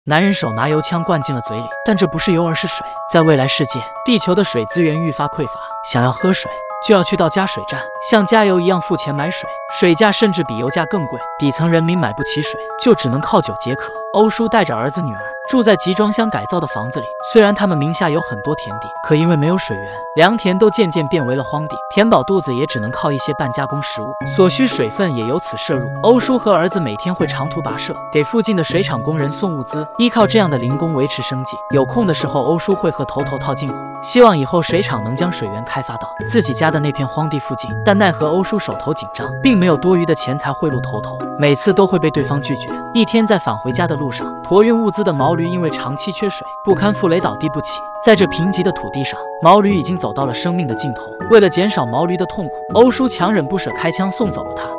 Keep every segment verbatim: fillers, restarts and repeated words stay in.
男人手拿油枪灌进了嘴里，但这不是油，而是水。在未来世界，地球的水资源愈发匮乏，想要喝水就要去到加水站，像加油一样付钱买水，水价甚至比油价更贵，底层人民买不起水，就只能靠酒解渴。欧叔带着儿子女儿住在集装箱改造的房子里，虽然他们名下有很多田地，可因为没有水源，良田都渐渐变为了荒地，填饱肚子也只能靠一些半加工食物，所需水分也由此摄入。欧叔和儿子每天会长途跋涉，给附近的水厂工人送物资，依靠这样的零工维持生计。有空的时候，欧叔会和头头套近乎，希望以后水厂能将水源开发到自己家的那片荒地附近，但奈何欧叔手头紧张，并没有多余的钱财贿赂头头，每次都会被对方拒绝。一天在返回家的路上，驮运物资的毛驴因为长期缺水，不堪负累倒地不起。在这贫瘠的土地上，毛驴已经走到了生命的尽头。为了减少毛驴的痛苦，欧叔强忍不舍开枪送走了它。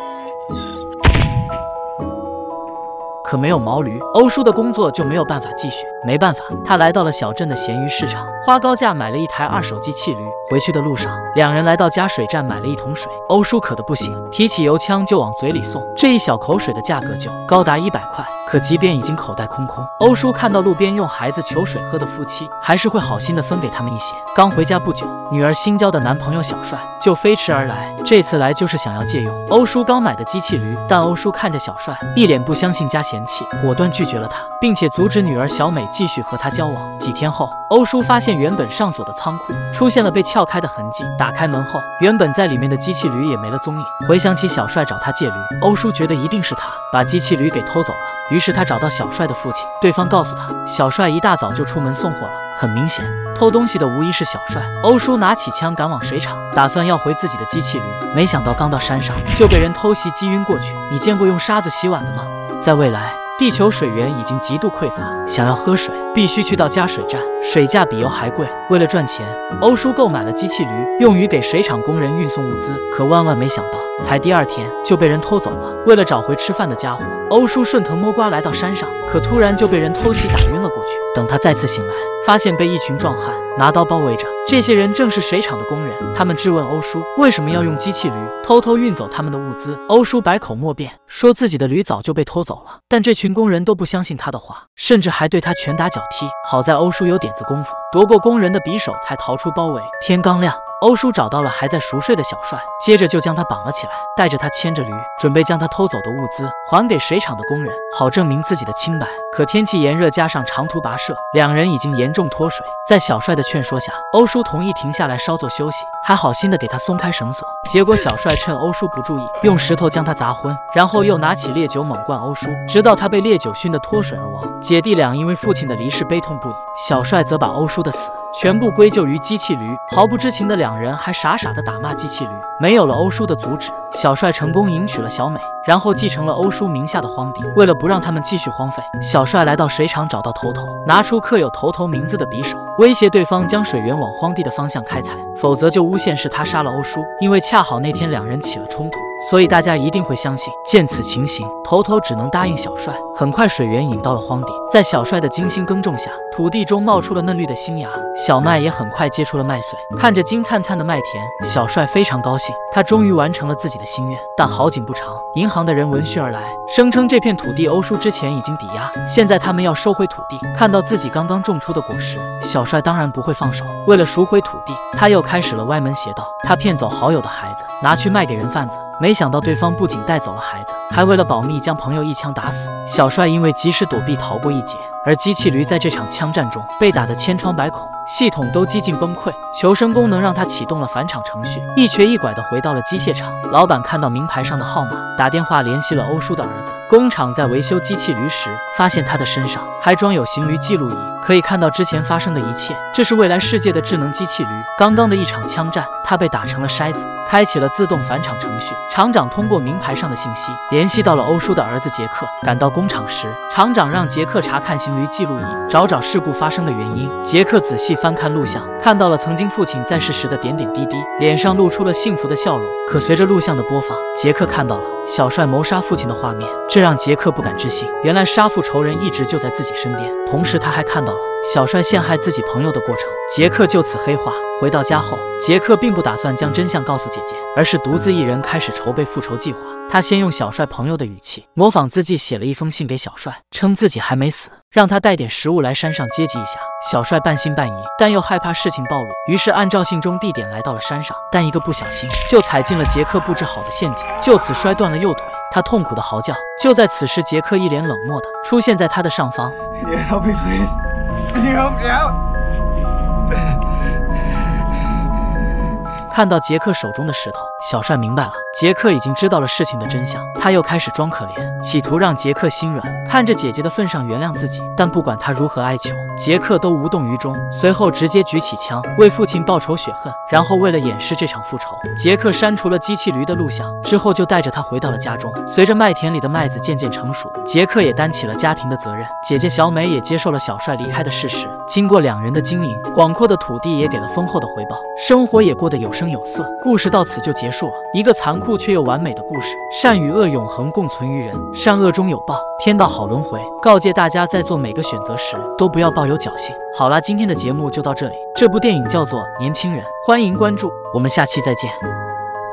可没有毛驴，欧叔的工作就没有办法继续。没办法，他来到了小镇的咸鱼市场，花高价买了一台二手机器驴。回去的路上，两人来到加水站买了一桶水。欧叔渴得不行，提起油枪就往嘴里送。这一小口水的价格就高达一百块。可即便已经口袋空空，欧叔看到路边用孩子求水喝的夫妻，还是会好心的分给他们一些。刚回家不久，女儿新交的男朋友小帅就飞驰而来，这次来就是想要借用欧叔刚买的机器驴。但欧叔看着小帅，一脸不相信加嫌弃，果断拒绝了他，并且阻止女儿小美继续和他交往。几天后，欧叔发现原本上锁的仓库出现了被撬开的痕迹，打开门后，原本在里面的机器驴也没了踪影。回想起小帅找他借驴，欧叔觉得一定是他把机器驴给偷走了。于是他找到小帅的父亲，对方告诉他，小帅一大早就出门送货了。很明显，偷东西的无疑是小帅。欧叔拿起枪赶往水厂，打算要回自己的机器驴，没想到刚到山上就被人偷袭击晕过去。你见过用沙子洗碗的吗？在未来，地球水源已经极度匮乏，想要喝水必须去到加水站，水价比油还贵。为了赚钱，欧叔购买了机器驴，用于给水厂工人运送物资。可万万没想到，才第二天就被人偷走了。为了找回吃饭的家伙，欧叔顺藤摸瓜来到山上，可突然就被人偷袭打晕了过去。等他再次醒来，发现被一群壮汉拿刀包围着，这些人正是水厂的工人。他们质问欧叔为什么要用机器驴偷偷运走他们的物资。欧叔百口莫辩，说自己的驴早就被偷走了，但这群工人都不相信他的话，甚至还对他拳打脚踢。好在欧叔有点子功夫，夺过工人的匕首才逃出包围。天刚亮，欧叔找到了还在熟睡的小帅，接着就将他绑了起来，带着他牵着驴，准备将他偷走的物资还给水厂的工人，好证明自己的清白。可天气炎热，加上长途跋涉，两人已经严重脱水。在小帅的劝说下，欧叔同意停下来稍作休息，还好心的给他松开绳索。结果小帅趁欧叔不注意，用石头将他砸昏，然后又拿起烈酒猛灌欧叔，直到他被烈酒熏得脱水而亡。姐弟俩因为父亲的离世悲痛不已，小帅则把欧叔的死全部归咎于机器驴。毫不知情的两人还傻傻的打骂机器驴。没有了欧叔的阻止，小帅成功迎娶了小美，然后继承了欧叔名下的荒地。为了不让他们继续荒废，小帅来到水厂找到头头，拿出刻有头头名字的匕首，威胁对方将水源往荒地的方向开采，否则就诬陷是他杀了欧叔。因为恰好那天两人起了冲突，所以大家一定会相信。见此情形，头头只能答应小帅。很快水源引到了荒地，在小帅的精心耕种下，土地中冒出了嫩绿的新芽，小麦也很快结出了麦穗。看着金灿灿的麦田，小帅非常高兴，他终于完成了自己的心愿。但好景不长，银行的人闻讯而来，声称这片土地欧叔之前已经抵押，现在他们要收回土地。看到自己刚刚种出的果实，小帅当然不会放手。为了赎回土地，他又开始了歪门邪道。他骗走好友的孩子，拿去卖给人贩子，没想到对方不仅带走了孩子，还为了保密将朋友一枪打死。小帅因为及时躲避逃过一劫，而机器驴在这场枪战中被打得千疮百孔，系统都几近崩溃。求生功能让他启动了返厂程序，一瘸一拐地回到了机械厂。老板看到名牌上的号码，打电话联系了欧叔的儿子。工厂在维修机器驴时，发现他的身上还装有行驴记录仪，可以看到之前发生的一切。这是未来世界的智能机器驴。刚刚的一场枪战，他被打成了筛子，开启了自动返厂程序。厂长通过名牌上的信息联系到了欧叔的儿子杰克。赶到工厂时，厂长让杰克查看行驴记录仪，找找事故发生的原因。杰克仔细翻看录像，看到了曾经父亲在世时的点点滴滴，脸上露出了幸福的笑容。可随着录像的播放，杰克看到了小帅谋杀父亲的画面，这让杰克不敢置信，原来杀父仇人一直就在自己身边。同时他还看到了小帅陷害自己朋友的过程。杰克就此黑化。回到家后，杰克并不打算将真相告诉姐姐，而是独自一人开始筹备复仇计划。 他先用小帅朋友的语气模仿字迹写了一封信给小帅，称自己还没死，让他带点食物来山上接济一下。小帅半信半疑，但又害怕事情暴露，于是按照信中地点来到了山上，但一个不小心就踩进了杰克布置好的陷阱，就此摔断了右腿。他痛苦的嚎叫。就在此时，杰克一脸冷漠的出现在他的上方。看到杰克手中的石头，小帅明白了，杰克已经知道了事情的真相。他又开始装可怜，企图让杰克心软，看着姐姐的份上原谅自己。但不管他如何哀求，杰克都无动于衷。随后直接举起枪为父亲报仇雪恨。然后为了掩饰这场复仇，杰克删除了机器驴的录像，之后就带着他回到了家中。随着麦田里的麦子渐渐成熟，杰克也担起了家庭的责任。姐姐小美也接受了小帅离开的事实。经过两人的经营，广阔的土地也给了丰厚的回报，生活也过得有声有色。故事到此就结束了，一个残酷却又完美的故事。善与恶永恒共存于人，善恶终有报，天道好轮回。告诫大家在做每个选择时都不要抱有侥幸。好啦，今天的节目就到这里。这部电影叫做《年轻人》，欢迎关注，我们下期再见。